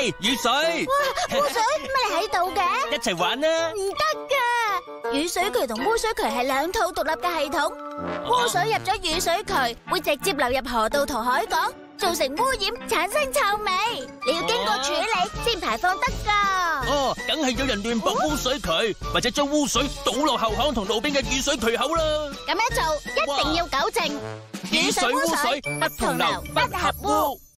嘿，雨水！ 哇，污水乜你喺度嘅？ 一齊玩啦！ 唔得噶，雨水渠同污水渠係兩套獨立嘅系統。污水入咗雨水渠，會直接流入河道同海港，造成污染，產生臭味。你要經過處理先排放得噶。 哦，梗係有人亂駁污水渠，或者將污水倒落後巷同路邊嘅雨水渠口啦。 咁樣做一定要糾正。 雨水污水不同流不合污。